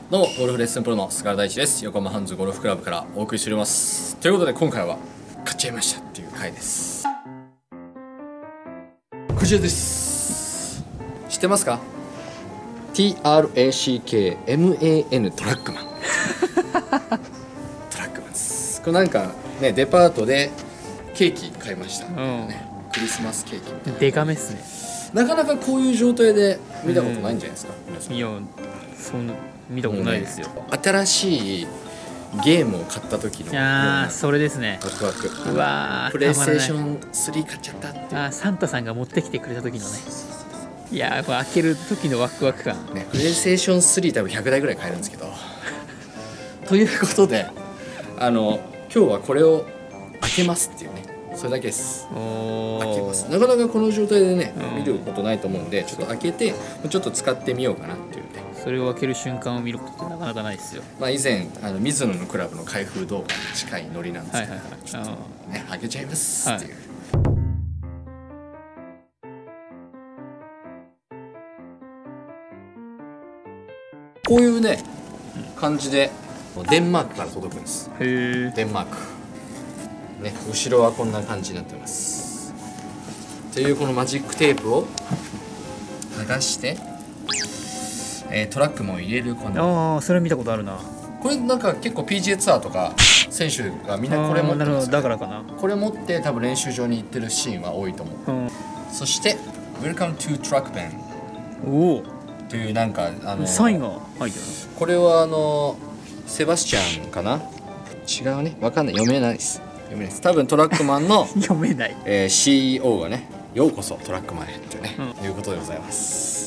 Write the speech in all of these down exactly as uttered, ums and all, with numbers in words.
どうもゴルフレッスンプロの菅原大地です。横浜ハンズゴルフクラブからお送りしております。ということで今回は買っちゃいましたっていう回です。こちらです。知ってますか？ ティーアールエーシーケーエムエーエヌ トラックマントラックマンです。これなんかねデパートでケーキ買いました、ね、クリスマスケーキみたいなデカめっすね。 なかなかこういう状態で見たことないんじゃないですか、皆さん。 いやそんな見たことないですよ、 ね、新しいゲームを買った時のああそれですね。 ワクワク。 うわープレイステーションスリー買っちゃったっていう。 あーサンタさんが持ってきてくれた時のね。いやーこれ開ける時のワクワク感ね、プレイステーションスリー多分ひゃくだいぐらい買えるんですけどということであの今日はこれを開けますっていうね、それだけです。 お開けます。なかなかこの状態でね、 うん見ることないと思うんで、ちょっと開けてちょっと使ってみようかなっていうね。 それを開ける瞬間を見ることってなかなかないですよ。 まあ以前あの水野のクラブの開封動画に近いノリなんですけど、 はいはいはいちょっとね開けちゃいますっていう、 はいこういうね感じでデンマークから届くんです。 へえ。 デンマークね、後ろはこんな感じになってます。というこのマジックテープを剥がして、えー、トラックも入れるこのああそれ見たことあるな。 これなんか結構 ピージーエー ツアーとか選手がみんなこれ持ってます、ね、 だからかな。 これ持って多分練習場に行ってるシーンは多いと思う、 うん、 そして「Welcome to Truckpen」 おおというなんかあのサインが入ってる。 これはあのセバスチャンかな、違うね、わかんない、読めないです読めないです。多分トラックマンの読めない、 えー、シーイーオー がね、ようこそトラックマンへっていうね、 うん、 いうことでございます。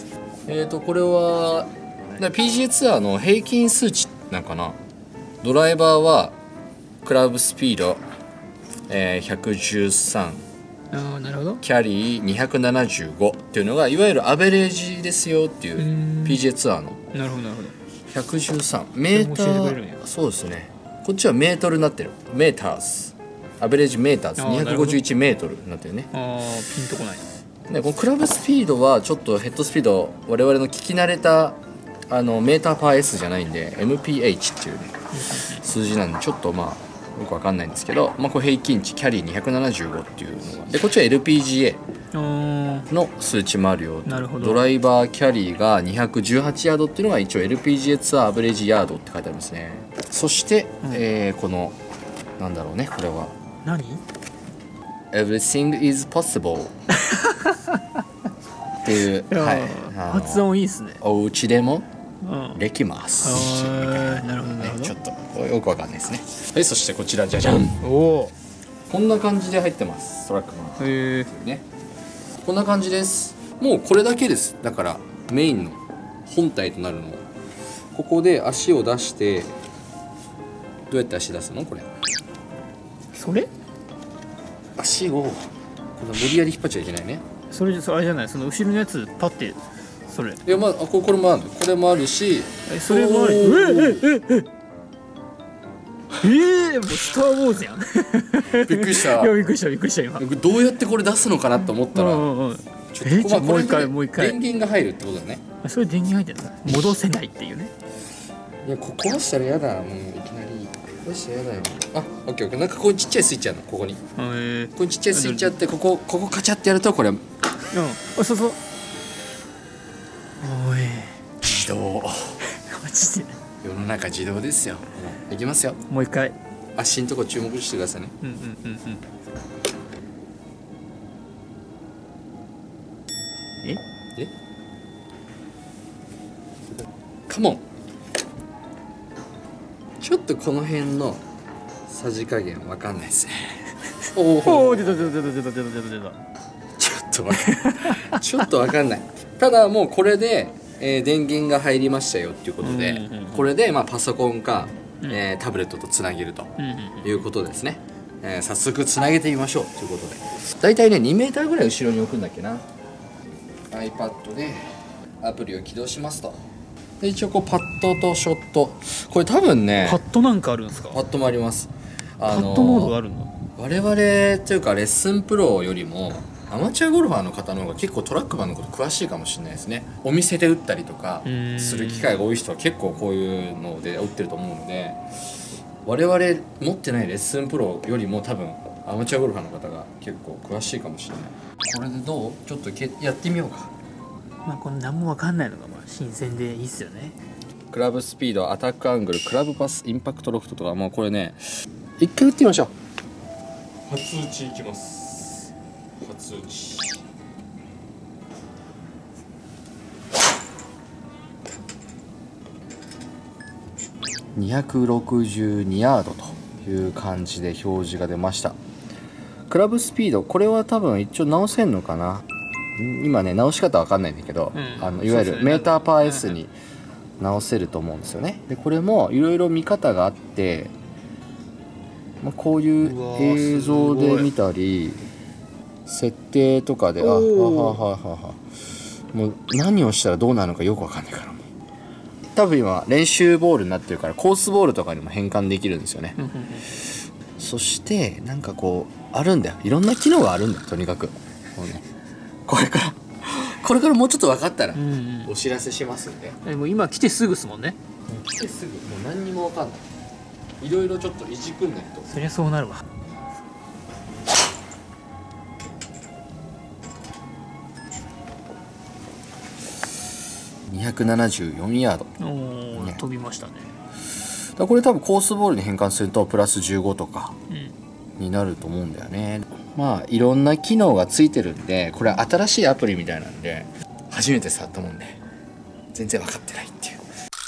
えーとこれは ピージーエー ツアーの平均数値なんかな。ドライバーはクラブスピード、えー、ひゃくじゅうさん、 ああなるほど。 キャリーにひゃくななじゅうごっていうのがいわゆるアベレージですよっていう ピージーエー ツアーのなるほどなるほど。 ひゃくじゅうさんメーター、そうですね、こっちはメートルになってる。メーターズアベレージメーターズにひゃくごじゅういちメートルになってるね。 ああピンとこないね、このクラブスピードはちょっとヘッドスピード我々の聞き慣れたあのメーターパー S じゃないんで エムピーエイチ っていう、ね、数字なんでちょっとまあよくわかんないんですけど、まあ、これ平均値キャリーにひゃくななじゅうごっていうのがで、こっちは エルピージーエー の数値もあるよ。 なるほど。 ドライバーキャリーがにひゃくじゅうはちヤードっていうのが一応 エルピージーエー ツアーアベレージヤードって書いてありますね。そして、うんえー、このなんだろうね、これは何 Everything is possible っていう、はい、 発音いいですね。 お家でもうんできますみたいな、 なるほどなるほど。 ちょっとこうよくわかんないですね。はい、そしてこちらじゃじゃん、 おおこんな感じで入ってますトラックマン。 へえね、こんな感じです。もうこれだけです。だからメインの本体となるのをここで足を出して、どうやって足出すのこれ。 それ足をこの無理やり引っ張っちゃいけないね。 それそれあれじゃない、その後ろのやつパッてそれいやまあここれもあるこれもあるし、 えそれもある。えええええええもうスター・ウォーズやんびっくりしたいやびっくりしたびっくりした今。 どうやってこれ出すのかなと思ったら、 うんうんうん、 ちょっとえちょまあもう一回これでもう一回電源が入るってことだね。 それ電源入ってるの戻せないっていうね。 いやこ壊したらやだ、もういきなり壊したらやだよ。あ、オッケーオッケー。なんかここにちっちゃいスイッチあるの、ここにへえここにちっちゃいスイッチあって、ここここカチャってやるとこれうんあそうそうおい自動マジで世の中自動ですよ。もういきますよ。 もう一回足のとこ注目してくださいね。 うんうんうんうんええカモン。ちょっとこの辺のさじ加減わかんないですねおおお出た出た出た出た出た出た出たちょっとわかんちょっとわかんない。ただもうこれで、えー、電源が入りましたよっていうことで、 うんうんうん、 これでまあパソコンか、 うんえー、タブレットとつなげるとうんうんうんいうことですね。えー、早速つなげてみましょうということで、だいたいねにメーターぐらい後ろに置くんだっけな。 iPad でアプリを起動しますと。で一応こうパッドとショット、これ多分ねパッドなんかあるんですか。 パッドもあります。 パッドモードがあるの。 我々というかレッスンプロよりもアマチュアゴルファーの方の方が結構トラックマンのこと詳しいかもしれないですね。お店で打ったりとかする機会が多い人は結構こういうので打ってると思うので、我々持ってないレッスンプロよりも多分アマチュアゴルファーの方が結構詳しいかもしれない。これでどう？ちょっとけやってみようか。 まあこの何も分かんないのがまあ新鮮でいいっすよね。 クラブスピード、アタックアングル、クラブパス、インパクトロフトとか、もうこれね一回打ってみましょう。初打ちいきます。初打ちにひゃくろくじゅうにヤードという感じで表示が出ました。クラブスピード、これは多分一応直せんのかな。今ね直し方わかんないんだけど、うん、あのいわゆるメーターパー S に直せると思うんですよね。でこれもいろいろ見方があって、まあ、こういう映像で見たり設定とかで、あははははもう何をしたらどうなるのかよくわかんないから、もう多分今練習ボールになってるからコースボールとかにも変換できるんですよね。そしてなんかこうあるんだよ、いろんな機能があるんだよ。とにかくもうね、これからこれからもうちょっと分かったらお知らせしますんで。 うんうん、もう今来てすぐっすもんね。 来てすぐ、もう何にも分かんない。いろいろちょっといじくんないと。 そりゃそうなるわ。 にひゃくななじゅうよんヤード。 おお、ね、飛びましたね。 だこれ多分コースボールに変換するとプラスじゅうごとかうんになると思うんだよね。まあいろんな機能がついてるんで、これ新しいアプリみたいなんで初めて触ったもんで全然分かってないっていう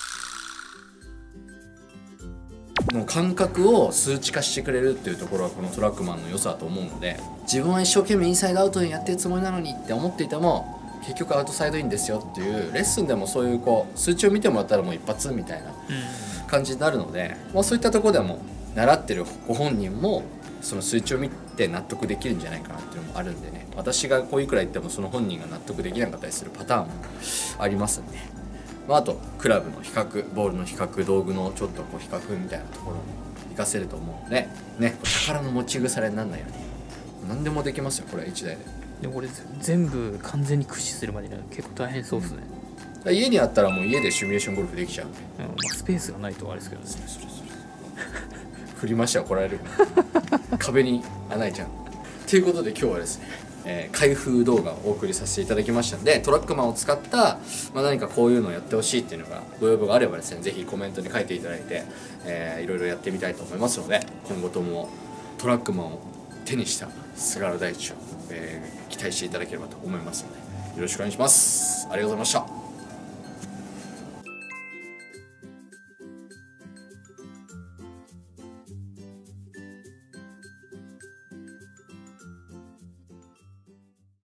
の感覚を数値化してくれるっていうところはこのトラックマンの良さだと思うので、自分は一生懸命インサイドアウトにやってるつもりなのにって思っていても結局アウトサイドインですよっていうレッスンでもそういうこう数値を見てもらったらもう一発みたいな感じになるので、まあ、そういったところでも習ってるご本人もその数値を見て納得できるんじゃないかなっていうのもあるんでね、私がこういくら言ってもその本人が納得できなかったりするパターンもありますんで、まあ、あとクラブの比較、ボールの比較、道具のちょっとこう比較みたいなところも活かせると思うのでね、宝の持ち腐れにならないように何でもできますよ、これいちだいで。 でもこれ全部完全に駆使するまでには結構大変そうですね。 うん、家にあったらもう家でシミュレーションゴルフできちゃうんで、 うんまあ、スペースがないとあれですけどね。 それそれそれ振りましたら怒られる壁に穴開いちゃう。ということで今日はですね、えー、開封動画をお送りさせていただきましたので、トラックマンを使った、まあ、何かこういうのをやってほしいっていうのがご要望があればですね、ぜひコメントに書いていただいて、えー、いろいろやってみたいと思いますので、今後ともトラックマンを手にした菅原大地を、えー、期待していただければと思いますのでよろしくお願いします。ありがとうございました。